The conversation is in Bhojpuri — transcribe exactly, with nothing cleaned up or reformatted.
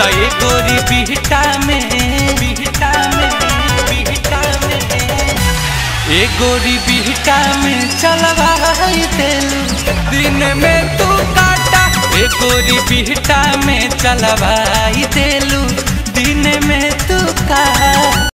ए गोरी बिहटा में बिहटा में बिहटा में ए गोरी बिहटा में चलवाई देलू दिन में तू काटा ए गोरी बिहटा में चलवाई देलू दिन में तू काटा।